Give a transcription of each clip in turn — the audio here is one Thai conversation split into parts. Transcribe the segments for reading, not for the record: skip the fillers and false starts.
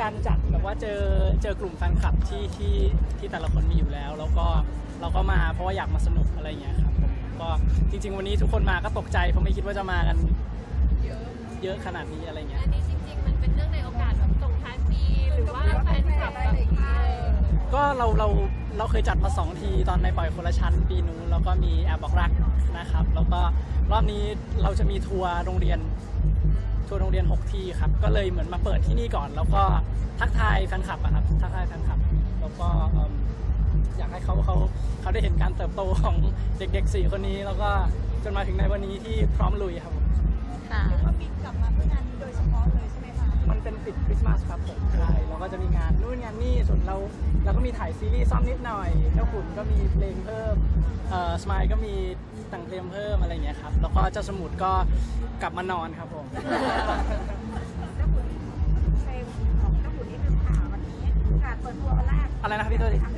การจัดแบบว่าเจอกลุ่มแฟนคลับที่แต่ละคนมีอยู่แล้วก็เราก็มาเพราะว่าอยากมาสนุกอะไรเงี้ยครับผมก็จริงๆวันนี้ทุกคนมาก็ตกใจเพราะไม่คิดว่าจะมากันเยอะขนาดนี้อะไรเงี้ยอันนี้จริงๆมันเป็นเรื่องในโอกาสแบบส่งท้ายปีหรือว่าแฟนคลับแบบก็เราเคยจัดมา2 ทีตอนในปล่อยคนละชั้นปีนู้นแล้วก็มีแอบบอกรักนะครับแล้วก็รอบนี้เราจะมีทัวร์โรงเรียน6 ที่ครับก็เลยเหมือนมาเปิดที่นี่ก่อนแล้วก็ทักทายแฟนคลับอะครับทักทายแฟนคลับแล้วก็อยากให้เขาได้เห็นการเติบโตของเด็กๆ4 คนนี้แล้วก็จนมาถึงในวันนี้ที่พร้อมลุยครับค่ะก็มีกลับมาเพื่องานนี้โดยเฉพาะเลยใช่ไหมคะมันเป็นปิดคริสต์มาสครับผมใช่เราก็จะมีงานนู่นงานนี่ส่วนเราก็มีถ่ายซีรีส์ซ่อมนิดหน่อยเจ้าขุนก็มีเพลงเพิ่มสมายก็มีแต่งเพลงเพิ่มอะไรอย่างเงี้ยครับแล้วก็เจ้าสมุทรก็กลับมานอนครับผมเจ้าขุนเพลงของเจ้าขุนนี่คือข่าววันนี้การเปิดตัววันแรกอะไรนะครับพี่ตัวดิเพลง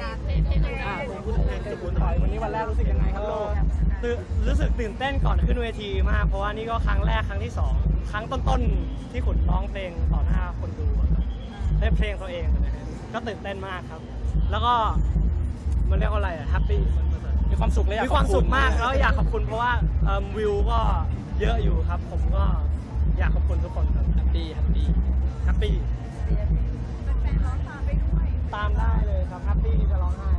วันนี้วันแรกรู้สึกยังไงครับลูกรู้สึกตื่นเต้นก่อนขึ้นเวทีมากเพราะว่านี่ก็ครั้งแรกครั้งที่2ครั้งต้นๆที่ขุนร้องเพลงต่อหน้าคนดูได้เพลงตัวเองนะฮะก็ตื่นเต้นมากครับแล้วก็มันเรียกว่าอะไรอะแฮปปี้มีความสุขเลยมีความสุขมากแล้วอยากขอบคุณเพราะว่าวิวก็เยอะอยู่ครับผมก็อยากขอบคุณทุกคนครับแฮปปี้แฟนร้องตามไปด้วยตามได้เลยครับแฮปปี้จะร้องไห้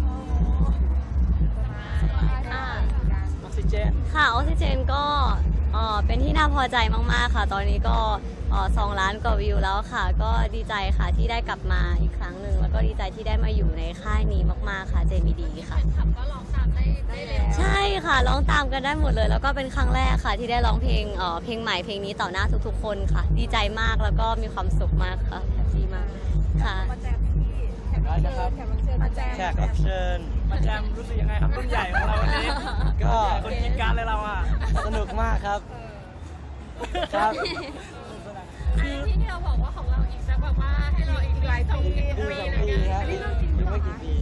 ออกซิเจนค่ะออกซิเจนก็เป็นที่น่าพอใจมากๆค่ะตอนนี้ก็2 ล้านกว่าวิวแล้วค่ะก็ดีใจค่ะที่ได้กลับมาอีกครั้งหนึ่งแล้วก็ดีใจที่ได้มาอยู่ในค่ายนี้มากๆค่ะเจมีดีค่ะแฟนคลับก็ร้องตามได้เลยใช่ค่ะร้องตามกันได้หมดเลยแล้วก็เป็นครั้งแรกค่ะที่ได้ร้องเพลงใหม่เพลงนี้ต่อหน้าทุกๆคนค่ะดีใจมากแล้วก็มีความสุขมากค่ะแฮปปี้มากค่ะมาแจมที่แขกรับเชิญมาแจมรู้สึกยังไงครับรุ่นใหญ่ของเราวันนี้ก็คนกินการเลยเราอ่ะสนุกมากครับครับที่เราบอกว่าของเราอีกสักแบบว่าให้เราอีกหลายปีครับอันนี้เรื่องจริงไม่กี่ปี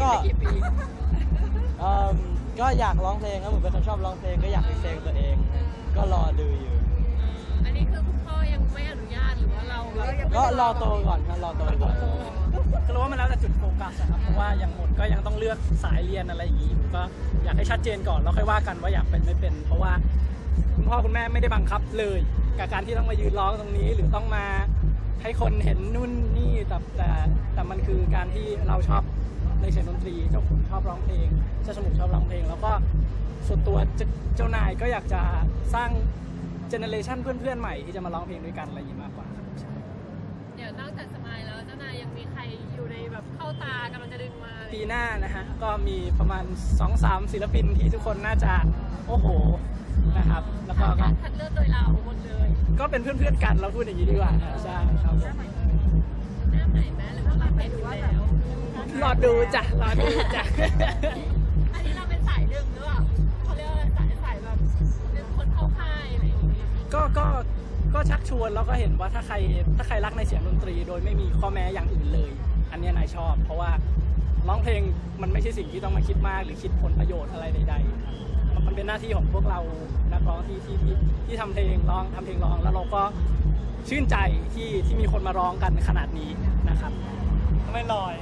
ก็อยากร้องเพลงครับผมเป็นคนชอบร้องเพลงก็อยากเป็นเพลงตัวเองก็รอดูอยู่อันนี้คือคุณพ่อยังไม่อนุญาตหรือว่าเราก็รอโตก่อนครับรอโตก่อนก็รู้ว่ามันแล้วแต่จุดโฟกัสครับเพราะว่าอย่างหมดก็ยังต้องเลือกสายเรียนอะไรอย่างนี้ก็อยากให้ชัดเจนก่อนแล้วค่อยว่ากันว่าอยากเป็นไม่เป็นเพราะว่าคุณพ่อคุณแม่ไม่ได้บังคับเลยกับการที่ต้องมายืนร้องตรงนี้หรือต้องมาให้คนเห็นนู่นนี่แต่มันคือการที่เราชอบในเสียงดนตรีเจ้าขุนชอบร้องเพลงเจ้าสมุทรชอบร้องเพลงแล้วก็ส่วนตัวเจ้านายก็อยากจะสร้างเจเนอเรชันเพื่อนๆใหม่ที่จะมาร้องเพลงด้วยกันอะไรอย่างนี้มากกว่าเดี๋ยวนอกจากสมายแล้วเจ้านายยังมีใครอยู่ในแบบเข้าตากำลังจะดึงมาปีหน้านะฮะก็มีประมาณ 2-3 ศิลปินที่ทุกคนน่าจะโอ้โหนะครับแล้วก็คัดเลือกโดยเราหมดเลยก็เป็นเพื่อนๆกันเราพูดอย่างนี้ดีกว่าใช่ครับหน้าใหม่ไหมหรือว่าแบบไม่ดูแล้วรอดูจ้ะอันนี้เราเป็นสายดึงหรือเปล่าเขาเรียกว่าสายแบบดึงคนเข้าค่ายอะไรอย่างนี้ก็ชักชวนแล้วก็เห็นว่าถ้าใครรักในเสียงดนตรีโดยไม่มีข้อแม้อย่างอื่นเลยอันนี้นายชอบเพราะว่าร้องเพลงมันไม่ใช่สิ่งที่ต้องมาคิดมากหรือคิดผลประโยชน์อะไรใดๆมันเป็นหน้าที่ของพวกเรานักร้องที่ทำเพลงร้องแล้วเราก็ชื่นใจที่มีคนมาร้องกันขนาดนี้นะครับไม่ลอย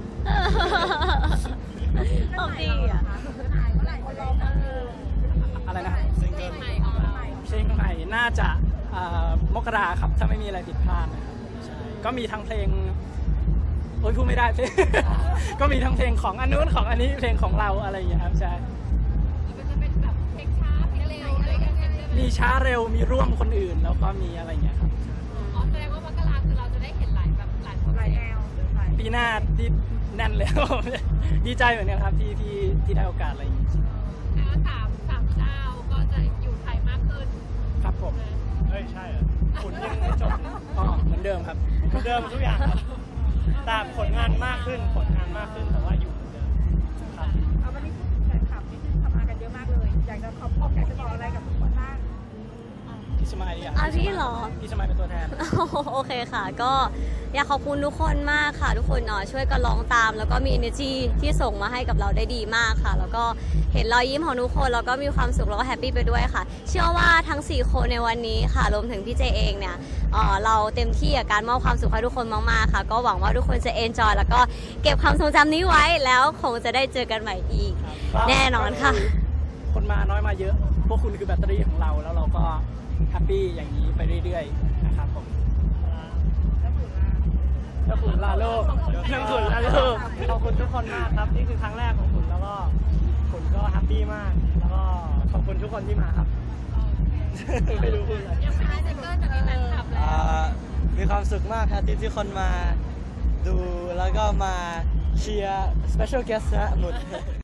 ดีอ่ะอะไรนะเพลงใหม่น่าจะมกราครับถ้าไม่มีอะไรผิดพลาดนะครับก็มีทั้งเพลงพูดไม่ได้ก็มีทั้งเพลงของอันนู้นของอันนี้เพลงของเราอะไรอย่างเงี้ยครับใช่จะเป็นแบบเพลงช้าเพลงเร็วอะไรกันมีช้าเร็วมีร่วมคนอื่นแล้วก็มีอะไรอย่างเงี้ยครับแสดงว่ามกราคือเราจะได้เห็นหลายแนวปีหน้าที่แน่นเลยดีใจเหมือนกันครับที่ได้โอกาสอะไรอย่างงี้แล้ว3เจ้าก็จะอยู่ไทยมากขึ้นครับผมใช่ขุนยังไม่จบเหมือนเดิมครับเหมือนเดิมทุกอย่างครับแต่ผลงานมากขึ้นแต่ว่าอยู่เหมือนเดิมครับวันนี้แฟนคลับที่ทำงานกันเยอะมากเลยอยากจะบอกอะไรกับทุกคนบ้างพี่ชมายดีอ่ะพี่เหรอพี่ชมายเป็นตัวแทนโอเคค่ะ ก็อยากขอบคุณทุกคนมากค่ะ ทุกคนช่วยกันร้องตาม แล้วก็มี energy ที่ส่งมาให้กับเราได้ดีมากค่ะ แล้วก็เห็นรอยยิ้มของทุกคนแล้วก็มีความสุขแล้วก็แฮปปี้ไปด้วยค่ะ เชื่อว่าทั้ง4คนในวันนี้ค่ะรวมถึงพี่เจเองเนี่ยเราเต็มที่กับการมอบความสุขให้ทุกคนมากๆค่ะ ก็หวังว่าทุกคนจะ enjoy แล้วก็เก็บความทรงจำนี้ไว้แล้วคงจะได้เจอกันใหม่อีก แน่นอนค่ะคนมาน้อยมาเยอะ พวกคุณคือแบตเตอรี่ของเรา แล้วเราก็แฮปปี้อย่างนี้ไปเรื่อยๆนะครับผมเจ้าขุนลาโลกเรื่องขุนและลูกขอบคุณทุกคนมากครับ นี่คือครั้งแรกของขุนแล้วก็ขุนก็แฮปปี้มาก แล้วก็ขอบคุณทุกคนที่มาครับ ไม่รู้พูดอะไรยังไม่ได้ซิงเกิลแต่มีแฟนคลับแล้วมีความสุขมากครับที่คนมาดูแล้วก็มาเชียร์ special guest นะหมุด